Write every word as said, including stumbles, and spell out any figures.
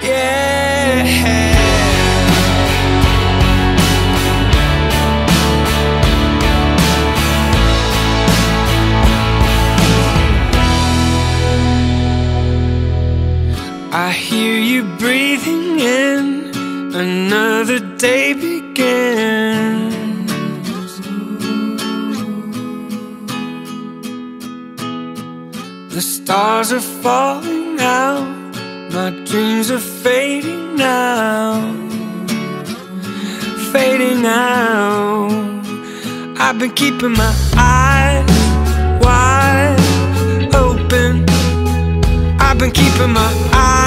yeah. I hear you breathing in, another day begins. The stars are falling out, my dreams are fading now, fading out. I've been keeping my eyes wide open, I've been keeping my eyes